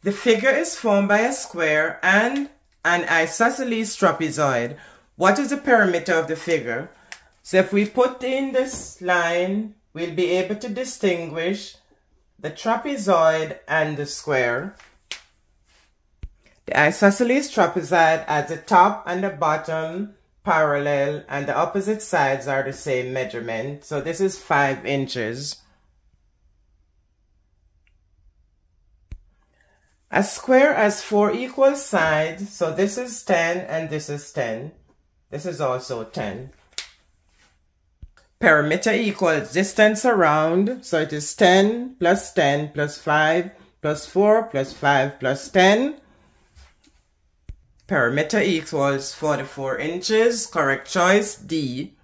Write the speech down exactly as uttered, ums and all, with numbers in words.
The figure is formed by a square and an isosceles trapezoid. What is the perimeter of the figure? So if we put in this line, we'll be able to distinguish the trapezoid and the square. The isosceles trapezoid has the top and the bottom parallel, and the opposite sides are the same measurement. So this is five inches. A square has four equal sides, so this is ten and this is ten. This is also ten. Perimeter equals distance around, so it is ten plus ten plus five plus four plus five plus ten. Perimeter equals forty-four inches. Correct choice, D.